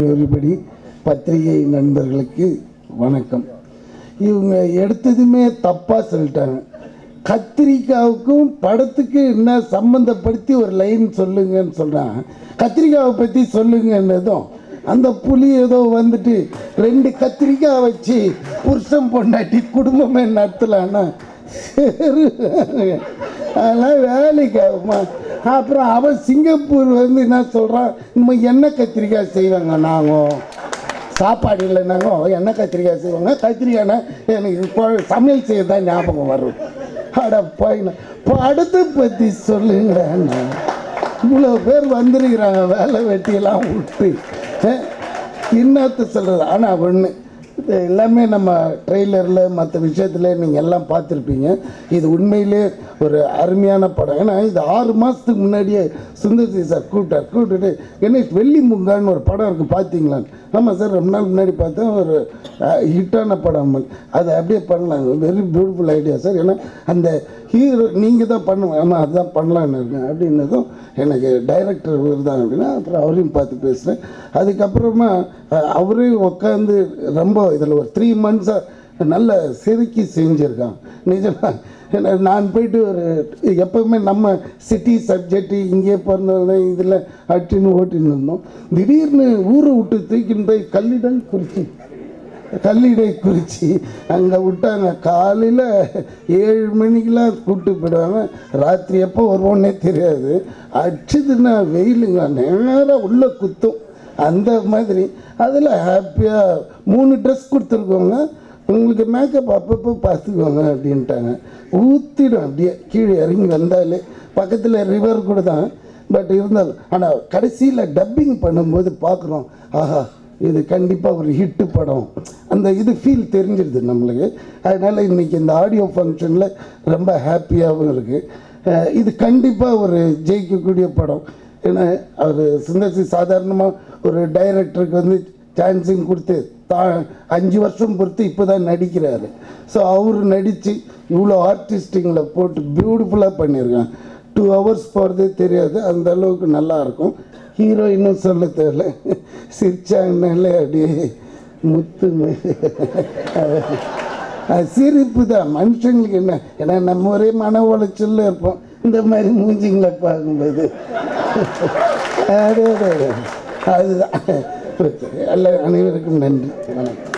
everybody. பத்திரிகை நண்பர்களுக்கு வணக்கம். இவங்க எடுத்ததுமே தப்பா சொல்லிட்டாங்க. கத்திரிக்காவுக்கும் படத்துக்கு என்ன சம்பந்தப்படுத்தி ஒரு லைன் சொல்லுங்கன்னு சொல்றாங்க. கத்திரிக்காவை பற்றி சொல்லுங்கன்னதும் அந்த புலி ஏதோ வந்துட்டு 2 கத்திரிக்காய் வச்சு புருஷன் பொண்டாட்டி குடும்பமே நடத்தலான்னா அதெல்லாம் வேலைக்கு ஆகுமா? அப்புறம் அவன் சிங்கப்பூர் வந்து என்ன சொல்கிறான், நம்ம எண்ணெய் கத்திரிக்காய் செய்வாங்க, நாங்கள் சாப்பாடு இல்லைனாங்க எண்ணெய் கத்திரிக்காய் செய்வாங்க. கத்திரிக்காய்னா எனக்கு இப்போ சமையல் செய்ய தான் ஞாபகம் வரும். அட போயினா படத்தை பற்றி சொல்லுங்கண்ணா. இவ்வளோ பேர் வந்துருக்கிறாங்க வேலை வெட்டியெல்லாம் விட்டு இன்னத்தை சொல்கிறது. ஆனால் ஒன்று, இது எல்லாமே நம்ம ட்ரெய்லரில் மற்ற விஷயத்தில் நீங்கள் எல்லாம் பார்த்துருப்பீங்க. இது உண்மையிலே ஒரு அருமையான படம். ஏன்னா இது 6 மாதத்துக்கு முன்னாடியே சுந்தர்சி சார் கூப்பிட்டுட்டு கணேஷ் வெள்ளி முங்கான்னு ஒரு படம் இருக்குது பார்த்தீங்களான்னு. ஆமாம் சார், ரொம்ப நாள் முன்னாடி பார்த்தா ஒரு ஹிட்டான படம், அதை அப்படியே பண்ணலாம். Very beautiful idea sir. ஏன்னா அந்த ஹீரோ நீங்கள் தான் பண்ணுவேன், ஆனால் அதுதான் பண்ணலான்னு இருக்கேன் அப்படின்னதும் எனக்கு டைரக்டர் தான் அப்படின்னா அப்புறம் அவரையும் பார்த்து பேசுகிறேன். அதுக்கப்புறமா அவரே உட்காந்து ரொம்ப இதில் ஒரு 3 மந்த்ஸாக நல்ல செதுக்கி செஞ்சுருக்கான். நிஜமாக நான் போயிட்டு ஒரு எப்போவுமே நம்ம சிட்டி சப்ஜெக்டு இங்கே பிறந்தவங்க இதில் அட்டின்னு ஓட்டின்னு இருந்தோம். திடீர்னு ஊரை விட்டு தூக்கின்னு போய் கல்லிடை குறிச்சி அங்கே விட்டாங்க. காலையில் 7 மணிக்கெலாம் கூப்பிட்டு போயிடுவாங்க. ராத்திரி எப்போ வருவோன்னே தெரியாது. அடிச்சதுன்னா வெயிலுங்க நேராக உள்ளே குத்தும். அந்த மாதிரி அதில் ஹாப்பியாக 3 ட்ரெஸ் கொடுத்துருக்கோங்க. உங்களுக்கு மேக்கப் அப்பப்போ பார்த்துக்கோங்க அப்படின்ட்டாங்க. ஊற்றிடும் அப்படியே கீழே இறங்கி வந்தாலே. பக்கத்தில் ரிவர் கூட தான், பட் இருந்தாலும். ஆனால் கடைசியில் டப்பிங் பண்ணும்போது பார்க்குறோம், ஆஹா இது கண்டிப்பாக ஒரு ஹிட்டு படம். அந்த இது ஃபீல் தெரிஞ்சிடுது நம்மளுக்கு. அதனால் இன்றைக்கி இந்த ஆடியோ ஃபங்க்ஷனில் ரொம்ப ஹாப்பியாகவும் இருக்குது. இது கண்டிப்பாக ஒரு ஜெயிக்கக்கூடிய படம். ஏன்னா அவர் சுந்தர்சி சாதாரணமாக ஒரு டைரக்டருக்கு வந்து சான்ஸிங் கொடுத்து 5 வருஷம் பொறுத்து இப்போ தான் நடிக்கிறாரு. ஸோ அவர் நடித்து இவ்வளோ ஆர்டிஸ்டிங்கில் போட்டு பியூட்டிஃபுல்லாக பண்ணியிருக்காங்க. 2 ஹவர்ஸ் போகிறதே தெரியாது, அந்த அளவுக்கு நல்லாயிருக்கும். ஹீரோ இன்னும் சொல்ல தெரியல, சிரிச்சாங்கனாலே அப்படியே முத்து சிரிப்பு தான் மனுஷங்களுக்கு. என்ன ஏன்னா நம்ம ஒரே மன உளைச்சலில் இருப்போம், இந்த மாதிரி மூஞ்சிங்களை பார்க்கும்போது அதுதான். எல்லா அனைவருக்கும் நன்றி, வணக்கம்.